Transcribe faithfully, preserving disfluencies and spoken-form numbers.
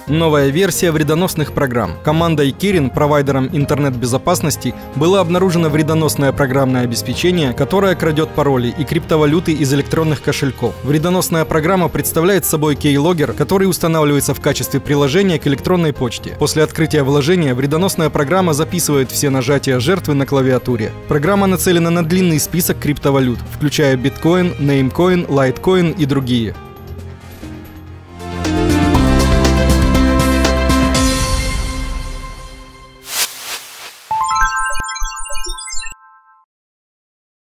Новая версия вредоносных программ. Командой Kirin, провайдером интернет-безопасности, было обнаружено вредоносное программное обеспечение, которое крадет пароли и криптовалюты из электронных кошельков. Вредоносная программа представляет собой кейлоггер, который устанавливается в качестве приложения к электронной почте. После открытия вложения вредоносная программа записывает все нажатия жертвы на клавиатуре. Программа нацелена на длинный список криптовалют, включая биткоин, неймкоин, лайткоин и другие.